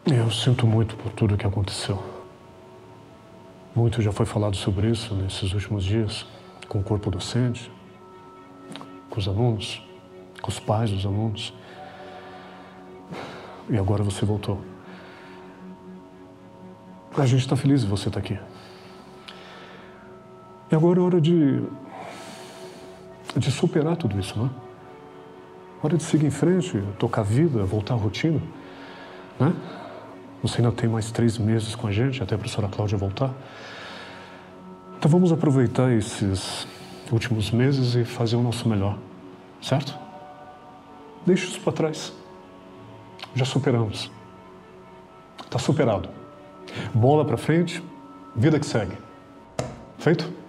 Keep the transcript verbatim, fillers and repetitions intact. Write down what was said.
Eu sinto muito por tudo que aconteceu. Muito já foi falado sobre isso nesses últimos dias, com o corpo docente, com os alunos, com os pais dos alunos. E agora você voltou. A gente está feliz de você estar aqui. E agora é hora de... de superar tudo isso, não é? Hora de seguir em frente, tocar a vida, voltar à rotina, né? Você ainda tem mais três meses com a gente, até a professora Cláudia voltar. Então vamos aproveitar esses últimos meses e fazer o nosso melhor, certo? Deixa isso para trás. Já superamos. Tá superado. Bola para frente, vida que segue. Feito?